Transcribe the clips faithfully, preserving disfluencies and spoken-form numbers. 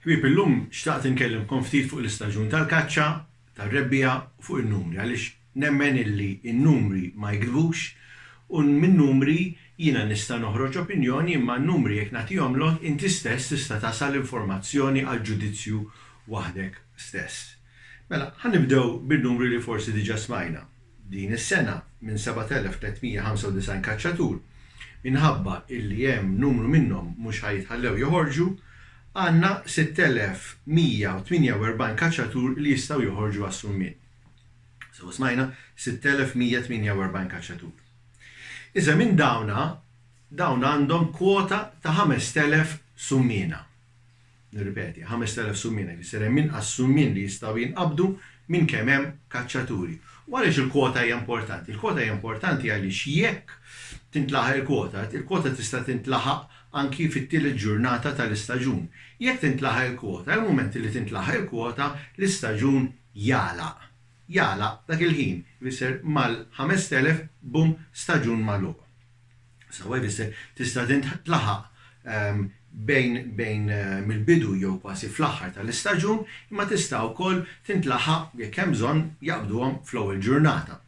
Kbib illum xtaqt inkellimkom ftit fuq l-istaġun tal-kaċċa, tar-rebbija u fuq in-numri għaliex nemmen illi n-numri ma jgdbux u min-numri jiena nista' noħroġ opinjoni imma n-numri jekk nagħtihomlok inti stess tista' tasal informazzjoni għal ġudizzju waħdek stess. Mela, ħanibdew bin-numri li forsi diġà smajna. Din is-sena minn seven thousand three hundred ninety-nine kaċċatur minħabba illi hemm numru minnhom mhux ħajtħallew joħorġu, għandna six thousand one hundred forty-eight kaċċatur li jistgħu joħorġu għas-summin. So smajna six thousand one hundred forty-eight kaċċatur. Iżda minn dawna, dawn għandhom kwota ta' five thousand summina. Nirripeti, five thousand summina, li ser hemm inqas summin li jistgħu jinqabdu minn kemm hemm kaċċaturi. U għaliex il-kwota hija importanti? Il-kwota hija importanti għaliex jekk tintlaħaq il-kwota, il-kwota tista' tintlaħaq anki fit-tielet ġurnata tal-istaġun. Jekk tintlaħaq il-kwota, il-mument li tintlaħaq il-kwota, l-istaġun jagħlaq. Jagħlaq dak il-ħin, jfisser mal-five thousand bum staġun magħluq. Sawa jfisser tista' tintlaħaq bejn bejn mill-bidu jew kważi fl-aħħar tal-istaġun, imma tista' wkoll tintlaħaq jekk hemm bżonn jaqbduhom fl-ewwel ġurnata.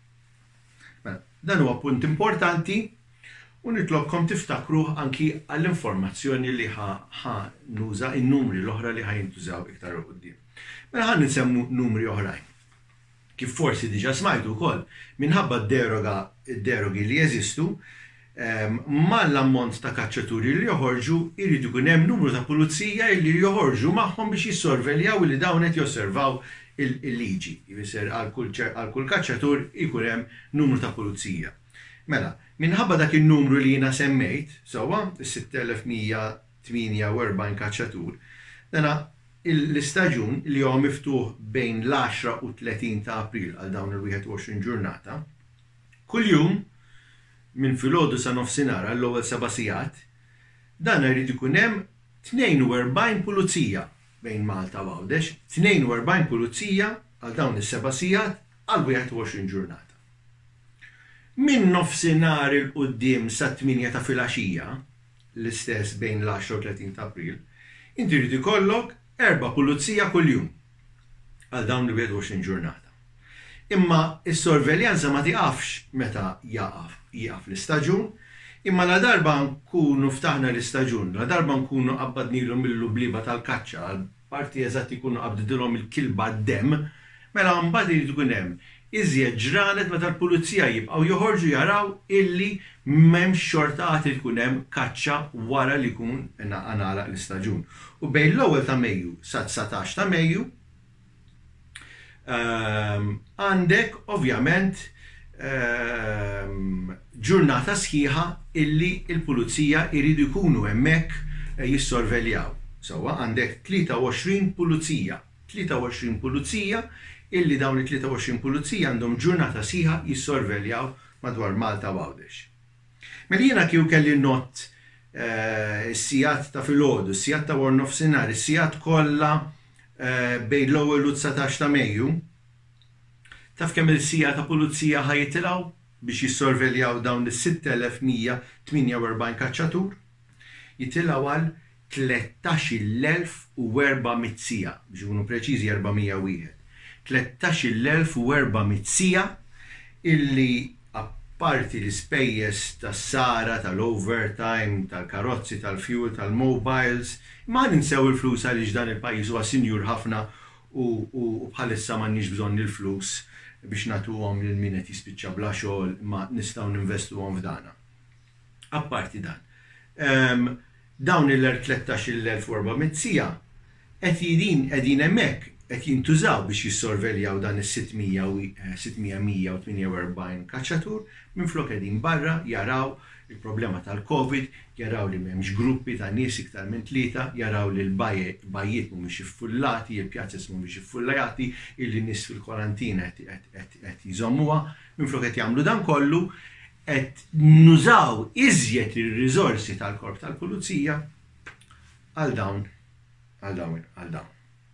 Dan huwa punt importanti u nitlobkom tiftakruh anki għall-informazzjoni li ħa nuża in-numri l-oħra li ħajintużaw iktar il qudiem. Mela ħan nisemmu numri oħrajn. Kif forsi diġà smajtu wkoll minħabba d-deroga d-derogi li jeżistu, mal-ammont ta' kaċċaturi li joħorġu jrid ikun hemm numru ta' pulizija li joħorġu magħhom biex jissorveljaw li dawn qed josservaw il-liġi. Jfisser għal kull kaċċatur ikun hemm numru ta' pulizija. Mela, minħabba dak in-numru li jiena semmejt, sewwa six thousand one hundred forty-eight kaċċatur, dana l-istaġun li huwa miftuħ bejn l-għaxra u tletin ta' April għal dawn il-twenty-one ġurnata, kuljum minn filgħodu sa nofsinhar għall-ewwel seba' sigħat, dan irid ikun hemm forty-two pulizija bejn Malta u Għawdex, forty-two pulizija għal dawn is-seba' sigħat għal twenty-one ġurnata. Min nofsinhar il quddiem sa tminja ta' filgħaxija, l-istess bejn l-għaxra u tletin ta' April, inti trid ikollok erba' pulizija kuljum għal dawn il-twenty-one ġurnata. Imma s-sorveljanza ma tiqafx meta jaqaf jaqaf l-istaġun, imma la darba nkunu ftaħna l-istaġun, la darba nkunu qabbadnilhom mill-lubliba tal-kaċċa, għal-parti eżatt ikunu qabdilhom il-kilba d-dem, mela mbagħad irid ikun hemm iżjed ġranet meta l-pulizija jibqgħu joħorġu jaraw illi m'hemmx xorta qatt ikun hemm kaċċa wara li jkun nagħlaq l-istaġun. U bejn l-ewwel ta' Mejju sa tsatax ta' Mejju għandek ovvjament ġurnata sħiħa illi il-pulizija jridu jkunu hemmhekk jissorveljaw. Sewwa għandek twenty-three pulizija, twenty-three pulizija illi dawn it-twenty-three pulizija għandhom ġurnata sħiħa jissorveljaw madwar Malta u Għawdex. Mela jiena kieku kelli nott is-sigħat ta' filgħodu, is-sigħat ta' war nofsinhar, is-sigħat kollha bejn l-ewwel u tsatax ta' Mejju, taf kemm il-sigħa ta' pulizija ħajtilgħu biex jissorveljaw dawn is-six thousand one hundred forty-eight kaċċatur? Jitilgħu għal thirteen thousand four hundred sigħa, biex ikunu preċiżi four hundred and one. thirteen thousand four hundred sigħa illi apparti l-ispejjeż tas-sara, tal-overtime, tal-karozzi, tal-fuel, tal-mobiles, ma ninsew il-flus għaliex dan il-pajjiż huwa sinjur ħafna u bħalissa m'għandniex bżonn il-flus biex nagħtuhom lil min qed jispiċċa bla xogħol ma nistgħu ninvestuhom f'dana. Apparti dan, dawn il-thirteen thousand four hundred sigħa qed jidin qegħdin hemmhekk qed jintużaw biex jissorveljaw dan is-six thousand one hundred forty-eight kaċċatur minflok qegħdin barra jaraw il-problema tal-Covid, jaraw li m'hemmx gruppi ta' nies iktar minn tlieta, jaraw li l-bajjiet mhumiex iffullati, il-pjazzes mhumiex iffullati, illi nies fil-kwarantina qed jżommuha, minflok qed jagħmlu dan kollu qed nużaw iżjed ir-riżorsi tal-korp tal-pulizija għal dawn għal dawn għal dawn.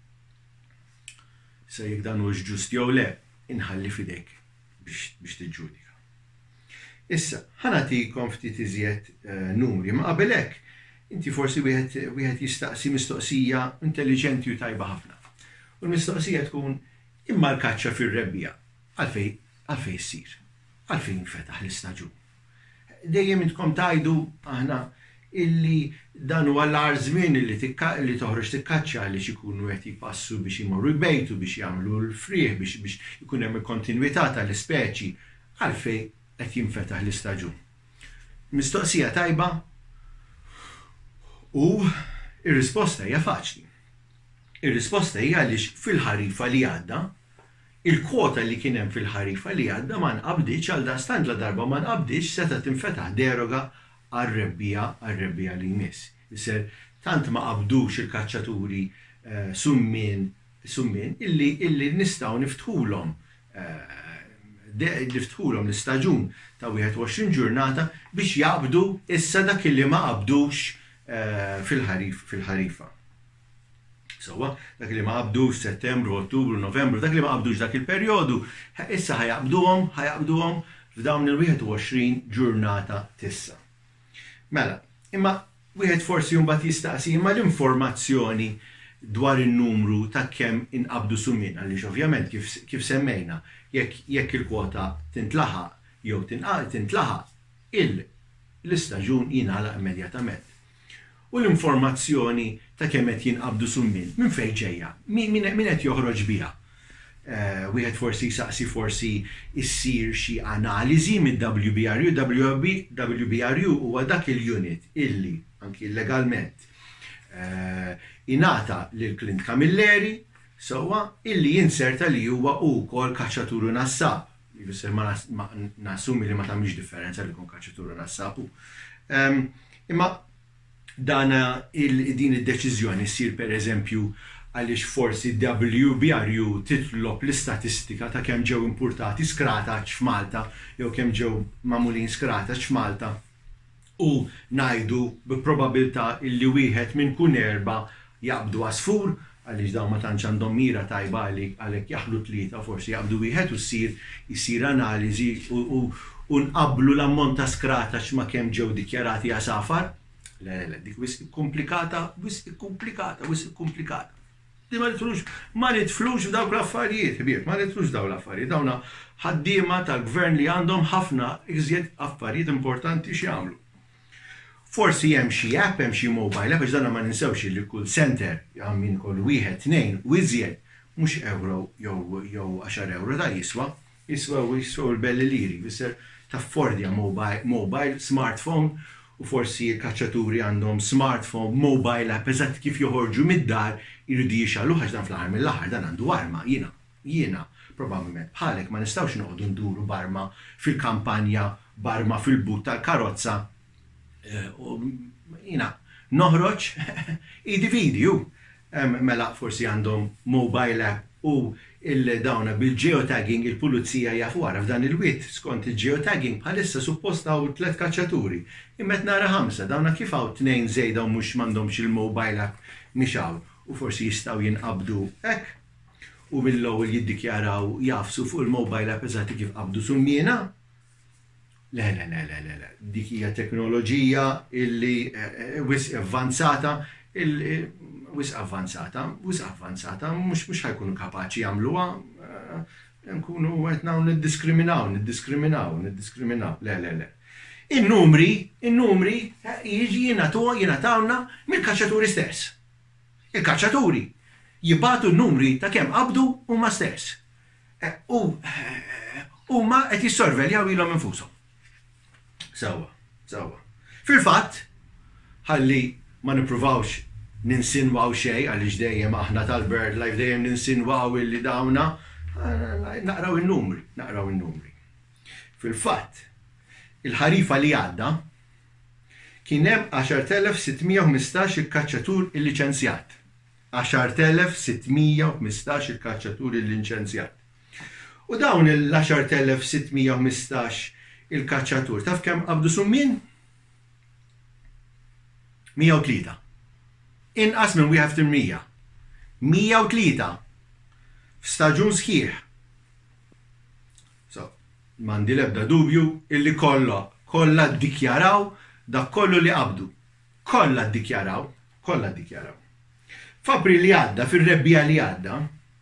Se jekk dan hux ġust jew le, inħalli fidejk biex tiġġudika. Issa, ħanatikom ftit iżjed numri, ma qabel hekk inti forsi wieħed wieħed jistaqsi mistoqsija intelligenti u tajba ħafna. U l-mistoqsija tkun imma l-kaċċa fir-rebbija għalfej għalfej issir, għalfej jinfetaħ l-istaġun. Dejjem intkom tajdu aħna illi dan huwa l-ar żmien li li toħroġ tikkaċċa li ikunu qed jipassu biex imorru jbejtu biex jagħmlu l-frieħ biex biex ikun hemm kontinwità tal-ispeċi għalfej qed jinfetaħ l-istaġun. Mistoqsija tajba u ir-risposta hija faċli. Ir-risposta hija għaliex fil-ħarifa li għadda il-kwota li kien hemm fil-ħarifa li għadda ma nqabditx għal dastant la darba ma nqabditx seta' tinfetaħ deroga għar-rebbija għar-rebbija li jmiss. Isser tant ma qabdux il-kaċċaturi summin summin illi illi nistgħu niftħulhom niftħulhom l-istaġun ta' wieħed u għoxrin ġurnata biex jaqbdu issa dak illi ma qabdux fil-ħarifa. Sowa, dak li ma qabdux Settembru, Ottubru, Novembru, dak li ma qabdux dak il-perjodu, issa ħajaqbduhom, ħajaqbduhom f'dawn il-wieħed u għoxrin ġurnata tissa. Mela, imma wieħed forsi mbagħad jistaqsi imma l-informazzjoni dwar in-numru ta' kemm inqabdu summin għaliex ovvjament kif semmejna jekk il-kwota tintlaħaq jew tintlaħaq l-istaġun jingħalaq immedjatament. U l-informazzjoni ta' kemm qed jinqabdu summin, minn fejn ġejja, min qed joħroġ biha. Wieħed forsi jsaqsi forsi issir xi analiżi mid-W B R U, W B R U huwa dak il-unit illi anki legalment ingħata lil Clint Camilleri sewwa illi jinserta li huwa wkoll kaċċaturu nassab. Jfisser ma nassumi li ma tagħmilx differenza li jkun kaċċaturu nassabu. Imma dan din id-deċiżjoni ssir pereżempju għaliex forsi W B R U titlob l-istatistika ta' kemm ġew importati skrataġġ f'Malta jew kemm ġew magħmulin skrataġġ f'Malta u ngħidu b'probabilità illi wieħed minn kull erba' jaqbdu għasfur għaliex dawn ma tantx għandhom mira tajba għalhekk jaħlu tlieta forsi jaqbdu wieħed u ssir isir analiżi u nqabblu l-ammont ta' skrataġġ ma' kemm ġew dikjarati għasafar. Le, le, dik wisq komplikata, wisq komplikata, wisq komplikata. Di ma nidħlux, ma nidħlux f'dawk l-affarijiet, ħbieb, ma nidħlux dawn l-affarijiet. Dawna ħaddiema tal-gvern li għandhom ħafna iżjed affarijiet importanti x'jagħmlu. Forsi hemm xi app, hemm xi mobile app, għax dan ma ninsewx li kull center jagħmel kol wieħed, tnejn u iżjed mhux euro jew għaxar euro da jiswa, jiswa u jiswa l-belli liri, fisser taffordja mobile, smartphone, u forsi l-kaċċaturi għandhom smartphone, mobile app, eżatt kif joħorġu mid-dar jridu jixallu għax dan fl-aħħar mill-aħħar dan għandu arma, jiena, jiena, probabbilment bħalek ma nistgħux noqogħdu nduru barma fil-kampanja, barma fil-but tal-karozza. Jiena, noħroġ id-video. Mela forsi għandhom mobile app u il-dawna bil-geotagging il-pulizija jafu għara f'dan il-wit skont il-geotagging bħalissa suppost għaw tlet kaċċaturi. Immet nara ħamsa, dawna kif għaw tnejn zejda u mux mandomx il-mobile app mixaw u forsi jistaw jinqabdu ek u mill-ewwel jiddikjaraw jafsu fuq il-mobile app eżatti kif qabdu summina. Le, le, le, le, le, le, dik hija teknoloġija illi wis avvanzata, wis avvanzata, wis avvanzata, mux mux ħajkunu kapaċi jagħmluha, nkunu qed nagħmlu niddiskriminaw, niddiskriminaw, niddiskriminaw, le, le, le. In-numri, in-numri jiġi jingħatawna mill-kaċċaturi stess. Il-kaċċaturi jibgħatu n-numri ta' kemm qabdu huma stess. U huma qed jissorveljaw ilhom infushom. Sawa, sawa. Fil-fatt, ħalli ma nippruvawx ninsinwaw xej għaliex dejjem aħna tal-BirdLife dejjem ninsinwaw illi dawna naqraw in-numri, naqraw in-numri. Fil-fatt, il-ħarifa li għadda kien hemm għaxar elef sittmija u ħmistax il-kaċċatur il-liċenzjat. għaxar elef sittmija u ħmistax il-kaċċatur il-liċenzjat. U dawn il-għaxar elef sittmija u ħmistax il-kaċċatur, taf kemm qabdu summin? mija u tlieta. Inqas minn wieħed fil-mija. mija u tlieta. F'staġun sħiħ. So, m'għandi l-ebda dubju illi kollha kollha ddikjaraw dak kollu li qabdu. kollha ddikjaraw, kollha ddikjaraw. F'April li għadda, fir-rebbija li għadda,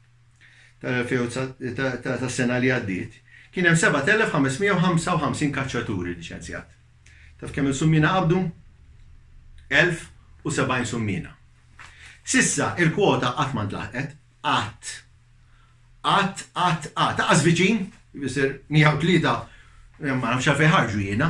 tas-sena li għaddiet, kien hemm seba' elef ħamesmija u ħamsa u ħamsin kaċċaturi liċenzjat. Taf kemm il-summina qabdu? elf u sebgħin summina. Sissa il-kwota qatt ma ntlaħqet, qatt. Qatt, qatt, qatt. Taqas viċin, jfisser mija u tlieta, ma nafx fejn ħarġu jiena.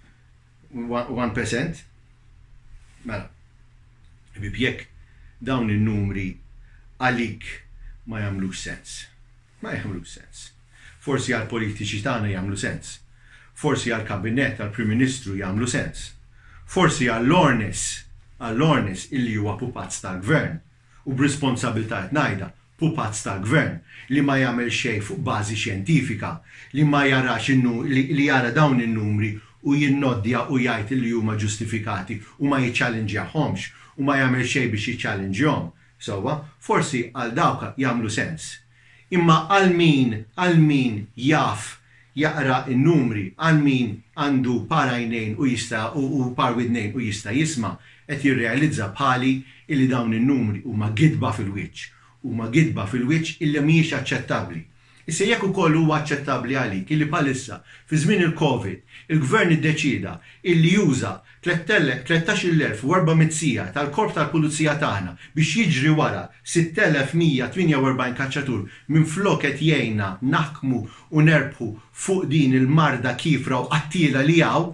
one percent. Mela. Bibjek dawn in-numri għalik ma jagħmlux sens. Ma jagħmlux sens. Forsi għal politiċi tagħna jagħmlu sens. Forsi għal kabinett għal Prim Ministru jagħmlu sens. Forsi għall-ornis, għall-ornis illi huwa pupazz tal-gvern u b'responsabilità ngħidha pupazz tal-gvern li ma jagħmel xejn fuq bażi xjentifika, li ma jarax li jara dawn in-numri u jinnoddja u jgħid li huma ġustifikati u ma jiċċallenġjahomx u ma jagħmel xejn biex jiċċallenġjahom. Sewwa, forsi għal dawk jagħmlu sens. Imma għal min, għal min jaf jaqra in-numri, għal min għandu parajnejn u jista' u parwidnejn u jista' jisma' qed jirrealizza bħali illi dawn in-numri huma gidba fil-wiċċ, huma gidba fil-wiċċ illi mhijiex aċċettabbli. Issa jekk ukoll huwa aċċettabbli għalik illi bħalissa fi żmien il-Covid il-Gvern iddeċida illi juża tletax-il elf u erba'miet sija tal-Korp tal-Pulizija tagħna biex jiġri wara sitt elef mija tminja u erbgħin kaċċatur minflok qed jgħinna naħkmu u nerbħu fuq din il-marda kifra u qattila li hawn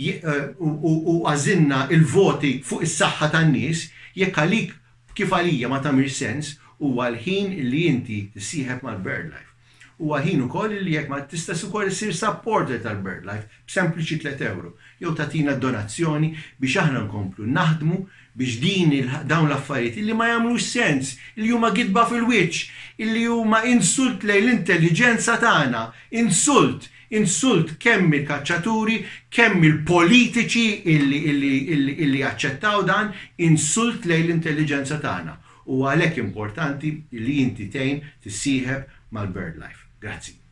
u għażilna il-voti fuq is-saħħa tan-nies, jekk għalik kif għalija ma tagħmilx sens huwa l-ħin li inti tissieħeb mal-BirdLife. Huwa ħin ukoll li jekk ma tistax ukoll issir supporter tal-BirdLife b'sempliċi tliet euro jew tagħtina donazzjoni biex aħna nkomplu naħdmu biex din dawn l-affarijiet illi ma jagħmlux sens, illi huma gidba fil-wiċċ, illi huma insult lejn l-intelligenza tagħna, insult, insult kemm il-kaċċaturi, kemm il-politiċi illi jaċċettaw dan, insult lejn l-intelligenza tagħna. U għalhekk importanti li inti tgħin tissieħeb mal-BirdLife. Grazzi.